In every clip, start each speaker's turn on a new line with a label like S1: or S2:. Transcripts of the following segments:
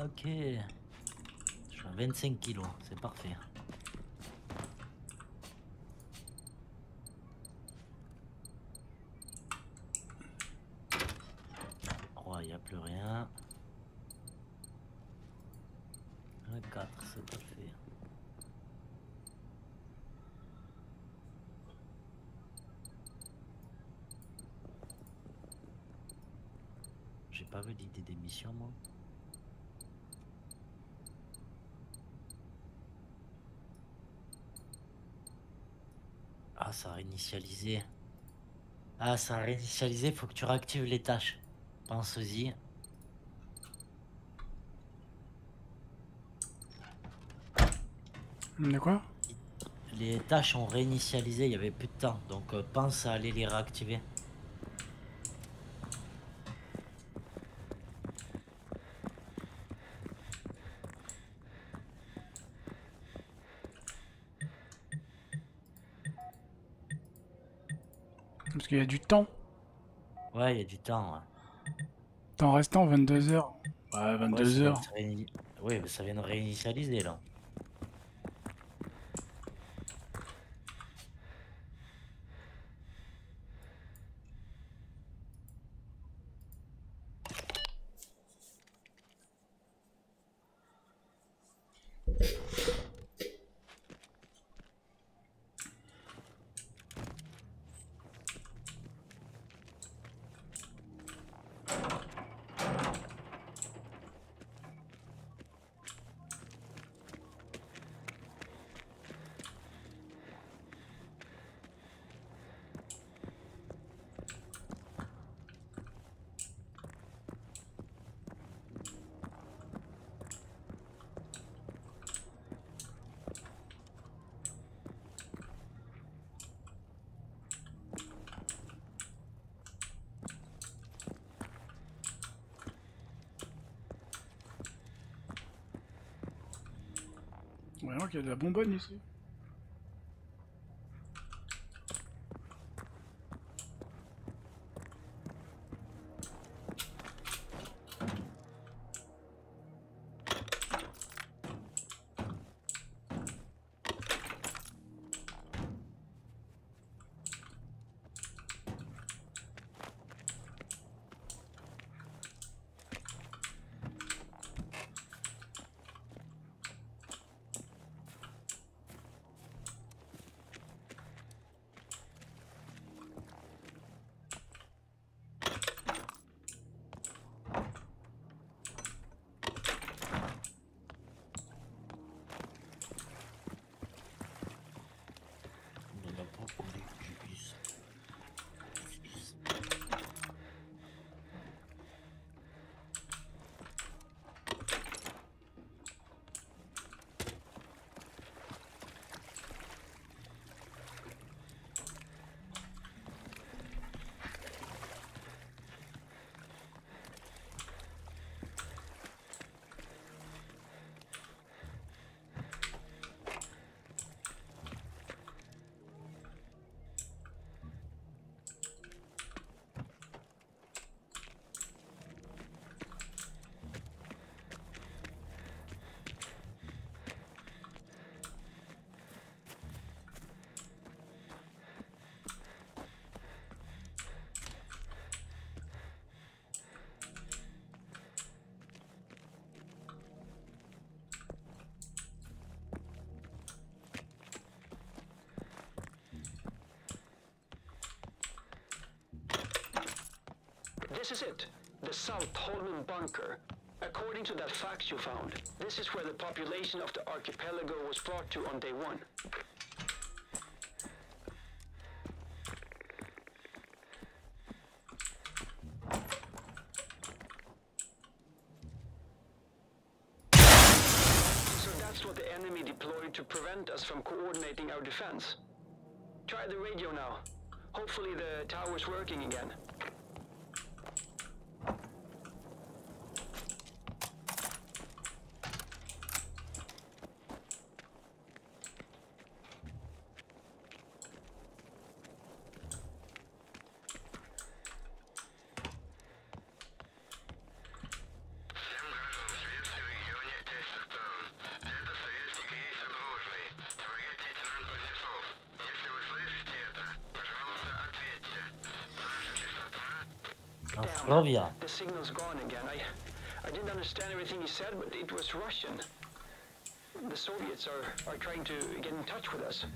S1: Ok. Je suis à 25 kilos, c'est parfait. Oh, il n'y a plus rien. 4, c'est parfait. J'ai pas validé des missions, moi. Ah, ça a réinitialisé. Ah, ça a réinitialisé, faut que tu réactives les tâches. Pense-y.
S2: De quoi?
S1: Les tâches ont réinitialisé, il y avait plus de temps. Donc pense à aller les réactiver.
S2: Parce qu'il y a du temps.
S1: Ouais, il y a du temps. Ouais,
S2: Temps restant, 22 h. Ouais,
S1: ouais,
S2: 22 h.
S1: ouais, mais ça vient de réinitialiser là.
S2: Ouais, ok, il y a de la bonbonne ici.
S1: On en a pas pour les cuisses.
S3: This is it, the South Holman Bunker. According to that fact you found, this is where the population of the archipelago was brought to on day 1. So that's what the enemy deployed to prevent us from coordinating our defense. Try the radio now. Hopefully the tower's working again. Damn.
S1: Slovia.
S3: The signal's gone again. I didn't understand everything he said, but it was Russian. The Soviets are trying to get in touch with us.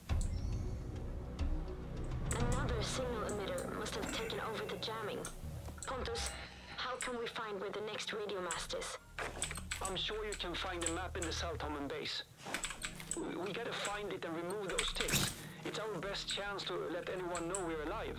S4: Another signal emitter must have taken over the jamming. Pontus, how can we find where the next radio mast is?
S3: I'm sure you can find a map in the South Holman base. We gotta find it and remove those ticks. It's our best chance to let anyone know we're alive.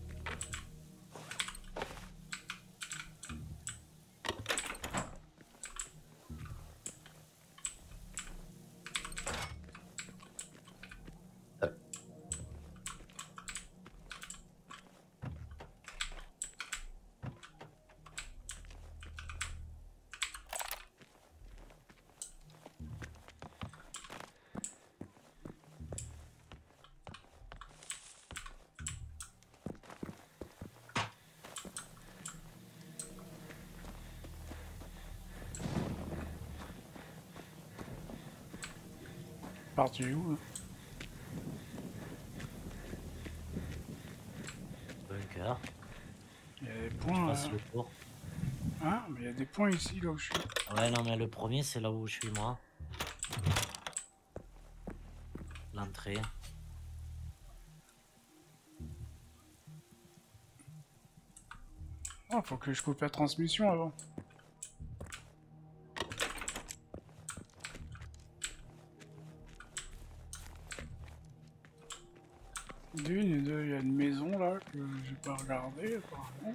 S2: Parti où?
S1: Bunker.
S2: Il y a des points.
S1: Passe le tour.
S2: Hein? Mais il y a des points ici, là où je suis.
S1: Ouais, non, mais le premier, c'est là où je suis, moi. L'entrée.
S2: Oh, faut que je coupe la transmission avant. D'une et deux, il y a une maison là que j'ai pas regardé apparemment.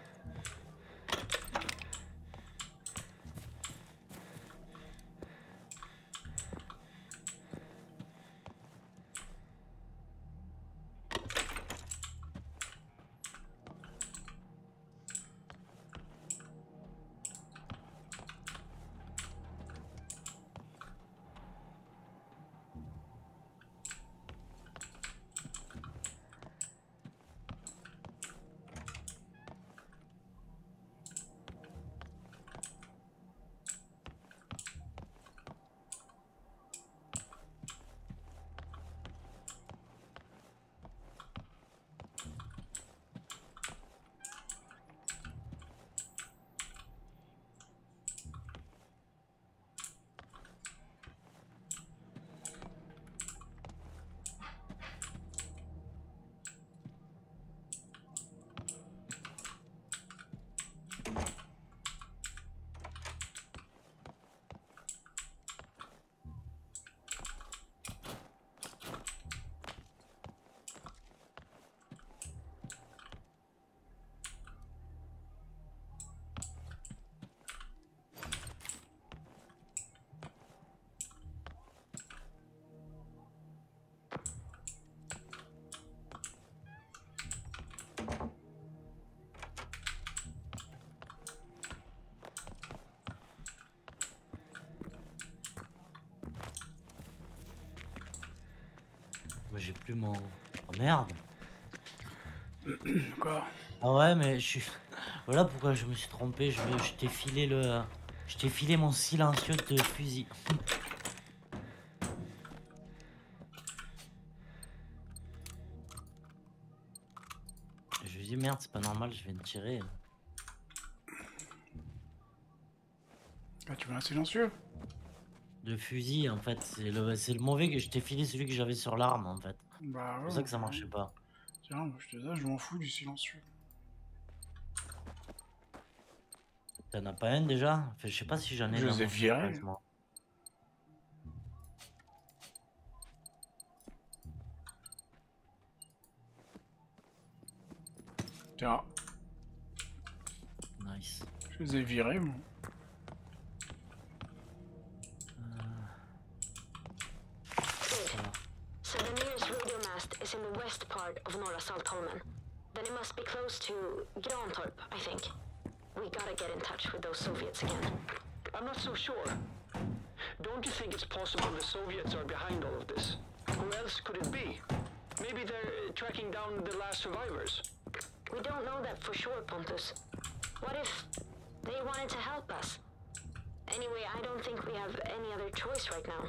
S1: Moi, j'ai plus mon... Oh merde.
S2: Quoi?
S1: Ah ouais, mais je suis... Voilà pourquoi je me suis trompé. Je t'ai filé le... Je t'ai filé mon silencieux de fusil. Je lui dis merde, c'est pas normal, je viens de tirer.
S2: Ah, tu veux un silencieux?
S1: De fusil, en fait, c'est le mauvais que je t'ai filé, celui que j'avais sur l'arme, en fait.
S2: Bah
S1: C'est
S2: ouais.
S1: pour ça que ça
S2: ouais.
S1: marchait pas.
S2: Tiens, moi, je te dis, je m'en fous du silencieux.
S1: T'en as pas un déjà? Enfin, je sais pas si j'en ai
S2: Je
S1: dans
S2: les ai
S1: mon
S2: virés.
S1: emplacement.
S2: Tiens,
S1: Nice.
S2: je les ai virés, moi.
S1: Voilà.
S4: So the nearest radio mast is in the west part of Norra Saltholmen. Then it must be close to Grantorp, I think. We gotta get in touch with those Soviets again.
S3: I'm not so sure. Don't you think it's possible the Soviets are behind all of this? Who else could it be? Maybe they're tracking down the last survivors.
S4: We don't know that for sure, Pontus. What if they wanted to help us? Anyway, I don't think we have any other choice right now.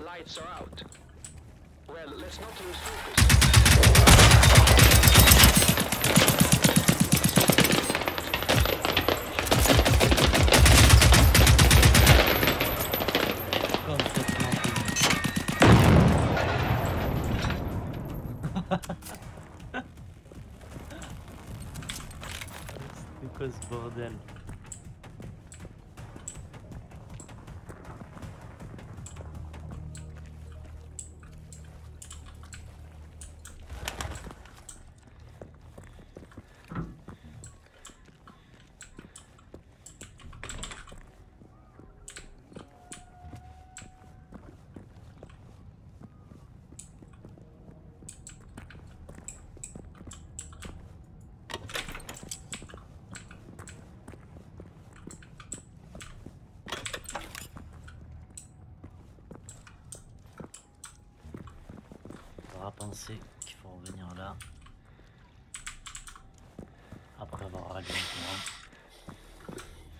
S3: lights are out. Well, let's not lose focus.
S1: Complètement c'est quoi ce bordel? Penser qu'il faut revenir là après avoir rallié le courant.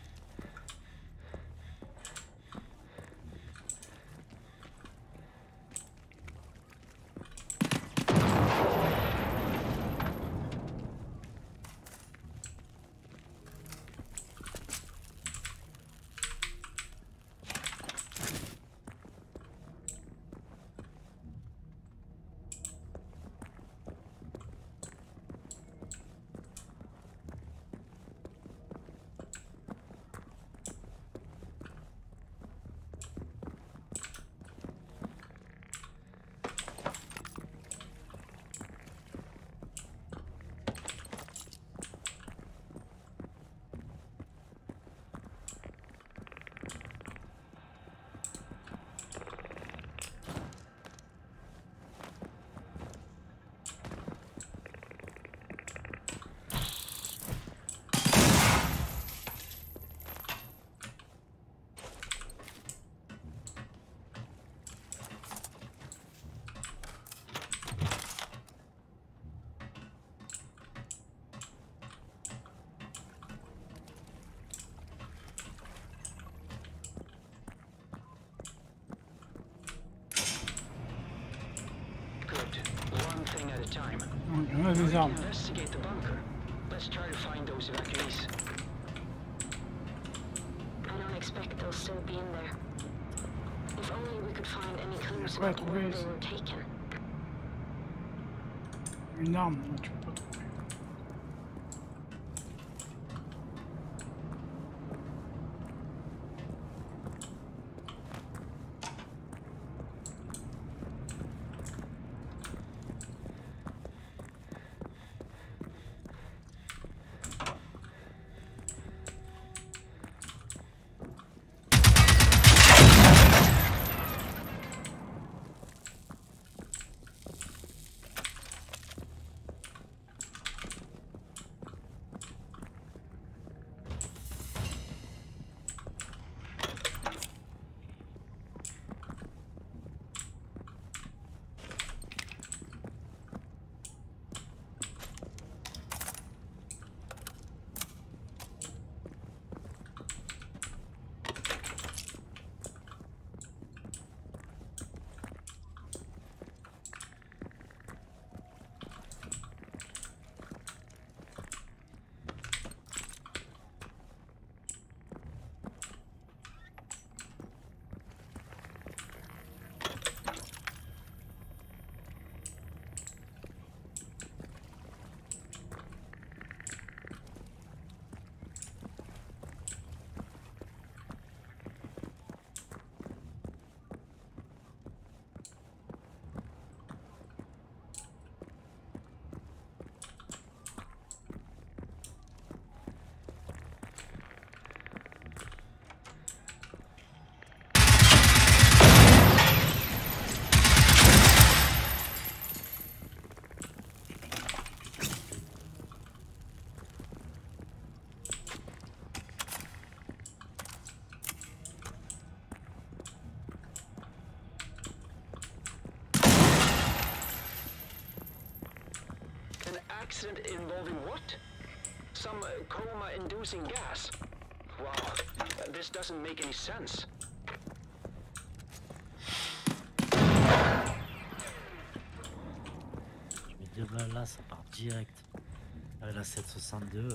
S3: One thing at a time.
S2: On a des armes.
S3: Investigate the bunker. Let's try to find those evacuees.
S4: I don't expect they'll still be in there. If only we could find any clues
S2: Ouais,
S4: about where
S2: trouver
S4: they
S2: ça.
S4: were taken.
S2: Une arme, tu peux pas trouver.
S3: Accident involving what? Some coma-inducing gas? Wow, this doesn't make any sense.
S1: là, ça part direct. Avec la 762.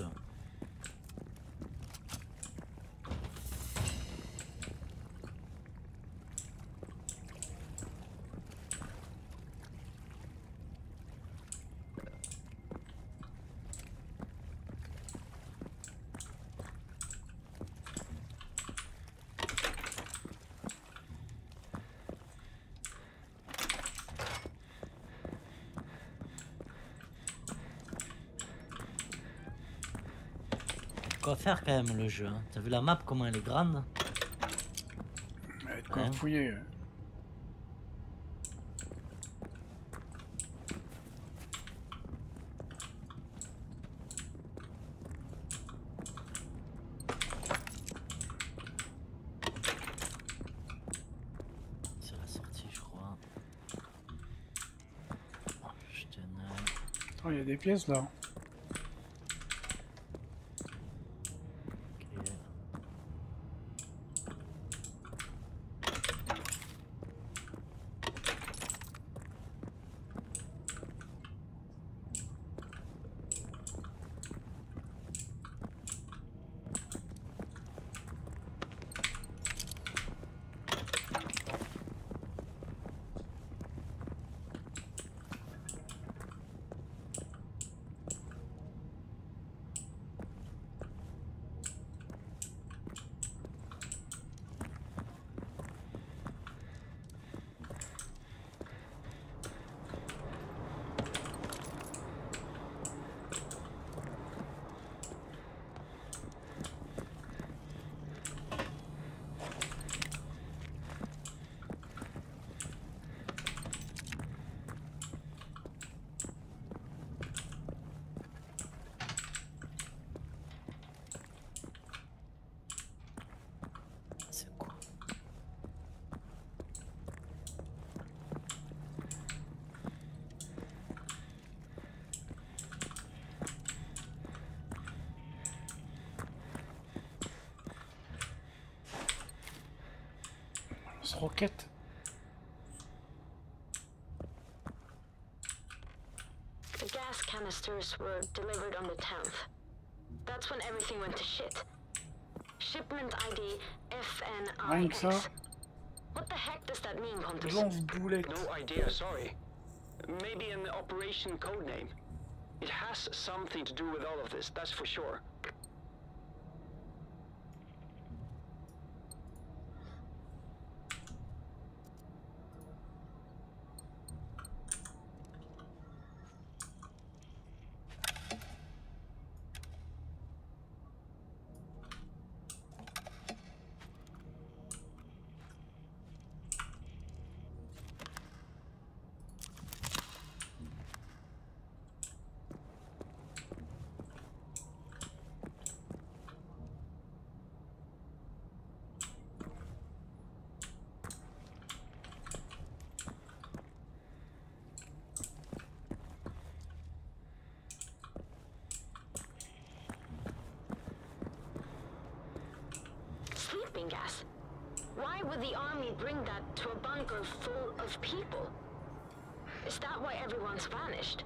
S1: Quoi faire quand même le jeu, hein. T'as vu la map comment elle est grande?
S2: Il va être quoi
S1: Ouais.
S2: fouiller.
S1: C'est la sortie je crois. Oh, je tenais.
S2: Oh, il y a des pièces là.
S1: Ok. C'est quoi?
S2: Ce roquette.
S4: The gas canisters were delivered on the 10th. That's when everything went to shit. Shipment ID
S2: Rien que ça.
S4: FNIX. What the heck does that mean, Pontus?
S2: Lance-boulette.
S3: No idea, sorry. Maybe an operation code name. It has something to do with all of this, that's for sure.
S4: Sleeping gas? Why would the army bring that to a bunker full of people? Is that why everyone's vanished?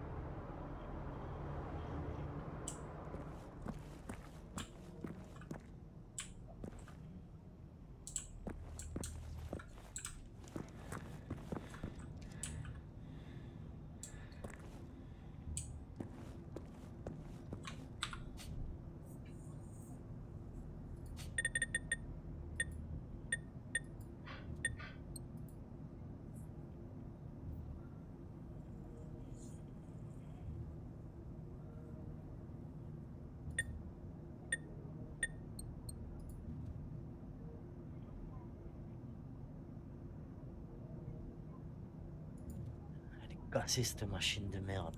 S1: Elle est cassée cette machine de merde.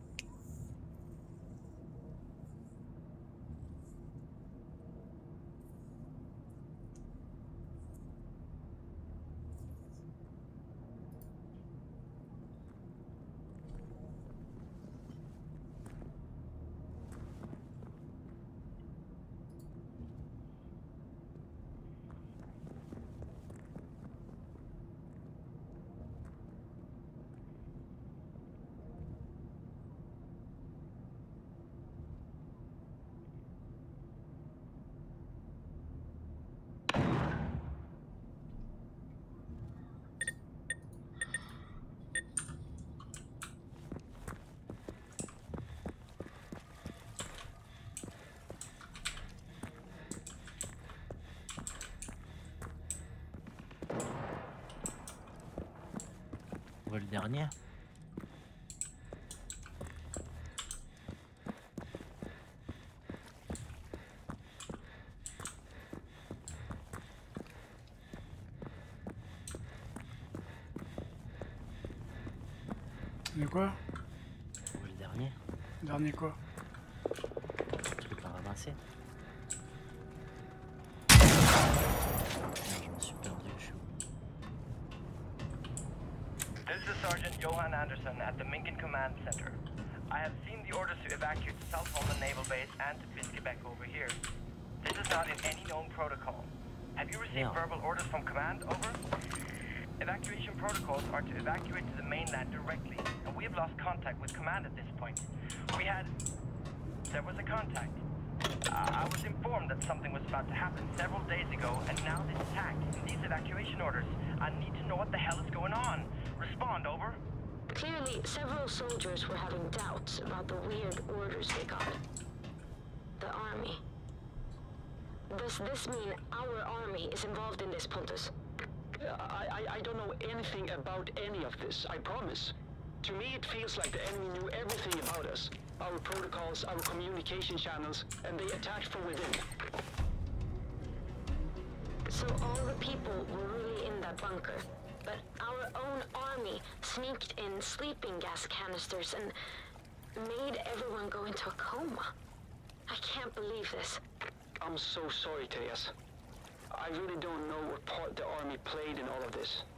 S1: On veut le dernier.
S2: De quoi?
S1: On veut le dernier.
S2: Dernier quoi?
S1: Tu peux pas ramasser. Merde, je me suis perdu, je suis où?
S5: This is Sergeant Johan Anderson at the Minkin Command Center. I have seen the orders to evacuate South Holland Naval Base and Fiskebäck over here. This is not in any known protocol. Have you received
S1: Yeah.
S5: verbal orders from command, over? Evacuation protocols are to evacuate to the mainland directly, and we have lost contact with command at this point. There was a contact. I was informed that something was about to happen several days ago, and now this attack and these evacuation orders. I need to know what the hell is going on. Respond, over.
S4: Clearly, several soldiers were having doubts about the weird orders they got. The army. Does this mean our army is involved in this, Pontus?
S3: I don't know anything about any of this, I promise. To me, it feels like the enemy knew everything about us. Our protocols, our communication channels, and they attacked from within.
S4: So all the people were really in that bunker, but our own army sneaked in sleeping gas canisters and made everyone go into a coma. I can't believe this.
S3: I'm so sorry, Tejas. I really don't know what part the army played in all of this.